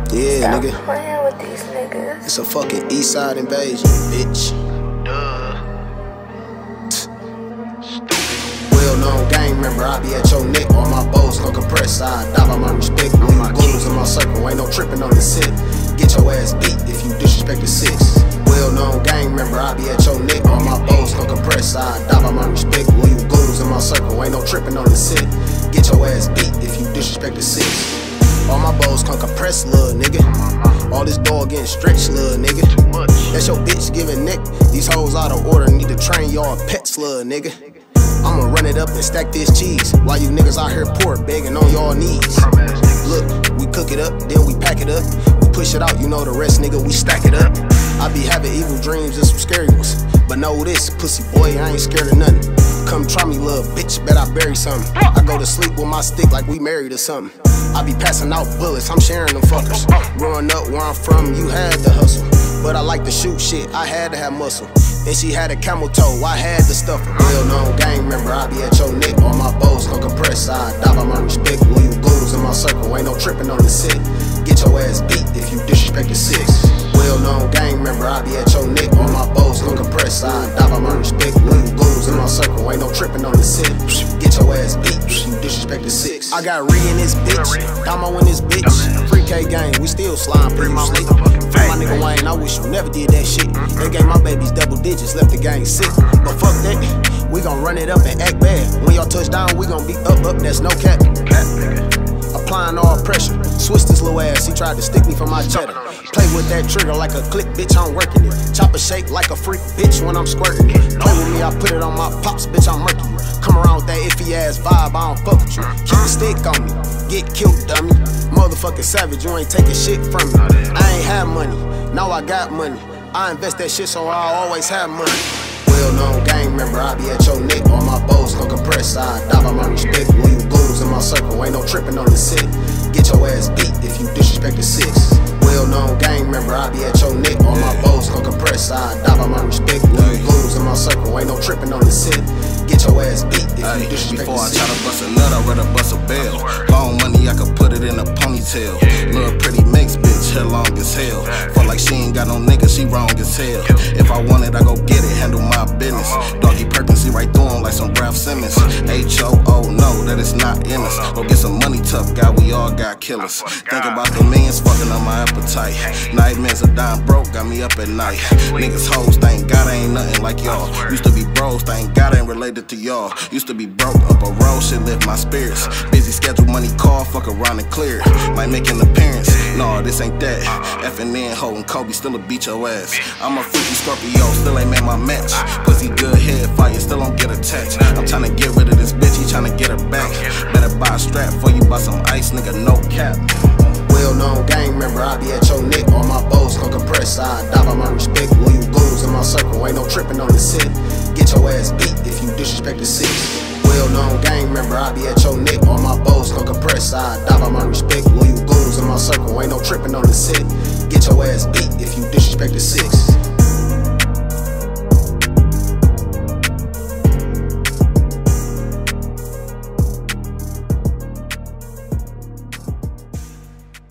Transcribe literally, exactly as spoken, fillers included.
Yeah, Stop nigga. playing with these niggas. It's a fucking east side invasion, bitch. Duh. Well-known gang member, I be at your neck. All my bows gon' compress. I dive on my respect. When you goons in my circle, ain't no tripping on the set. Get your ass beat if you disrespect the six. Well-known gang member, I be at your neck. All my bows gon' compress. I dive on my respect. When you goons in my circle, ain't no tripping on the set. Get your ass beat if you disrespect the six. All my bows can compress, lil' nigga. All this dog getting stretched, lil' nigga. That's your bitch giving neck. These hoes out of order, need to train y'all pets, lil' nigga. I'ma run it up and stack this cheese while you niggas out here poor, begging on y'all knees. Look, we cook it up, then we pack it up. We push it out, you know the rest, nigga, we stack it up. I be having evil dreams and some scary ones, but know this, pussy boy, I ain't scared of nothing. Come try me, little bitch, bet I bury something. I go to sleep with my stick like we married or something. I be passing out bullets, I'm sharing them fuckers. Growing up where I'm from, you had to hustle, but I like to shoot shit, I had to have muscle. And she had a camel toe, I had to stuff her. Well-known gang member, I be at your neck. All my bows gon' compress, I dive on my respect. When you goons in my circle, ain't no tripping on the set. Get your ass beat if you disrespect the six. Well-known gang member, I be at your neck. All my bows gon' compress, I dive on my respect. When you goons in my circle, ain't no tripping on the set. Get your ass beat if you disrespect the six. I got Ree in this bitch, Damo in this bitch. Free K gang, we still slime pretty much slick. Free my nigga Wayne, I wish you never did that shit. They gave my babies double digits, left the gang sick. But fuck that, we gon' run it up and act bad. When y'all touch down, we gon' be up, up, that's no cap. Applying all pressure, switch this little ass, he tried to stick me for my cheddar. Play with that trigger like a click, bitch, I'm working it. Chop a shake like a freak, bitch, when I'm squirting it. Play with me, I put it on my pops, bitch, I'm murking you. Come around with that iffy ass vibe, I don't fuck with you. Keep a stick on me, get killed, dummy. Motherfucking savage, you ain't taking shit from me. I ain't have money, now I got money. I invest that shit so I always have money. Well-known gang member, I be at your neck. All my bows gon' compress, I dive on my respect. When you goons in my circle, ain't no tripping on the set. Get your ass beat if you disrespect the six. Well-known gang member, I be at your neck. All my bows gon' compress, I dive on my respect. When you goons in my circle, ain't no tripping on the set. Get your ass beat if Ay, you disrespect before the I try six. to bust a nut, I'd rather bust a bell. Long money, I could put it in a ponytail. Little pretty mix, bitch, hair long as hell. Feel like she ain't got no nigga, she wrong as hell. If I want it, I go get it, handle my business. Doggy Perkins, see right through him like some Ralph Simmons. H O O, no, that is not in us. Go get some money, tough guy, we all got killers. Think about the millions, fucking on my appetite. Nightmares of dying broke, got me up at night. Niggas hoes, thank God I ain't nothing like y'all. Used to be bros, thank God I ain't related to y'all. Used to be broke, up a road, shit lift my spirits. Busy schedule, money call, fuck around and clear. Might make an appearance, no, this ain't that. Effing in, holding Kobe, still a beat your ass. I'm a freaky Scorpio, still ain't made my match. Pussy good, head fire, still don't get attached. I'm tryna get rid of this bitch, he tryna get her back. Better buy a strap for you, buy some ice, nigga, no cap. Well-known gang member, I be at your neck. All my bows gon' compress, I dive on my respect. When you goons in my circle, ain't no tripping on the set. Get your ass beat if you disrespect the six. Well-known gang member, I be at your neck. All my bows gon' compress, I dive on my respect. When you goons in my circle, ain't no tripping on the set. Get your ass beat if you disrespect the six.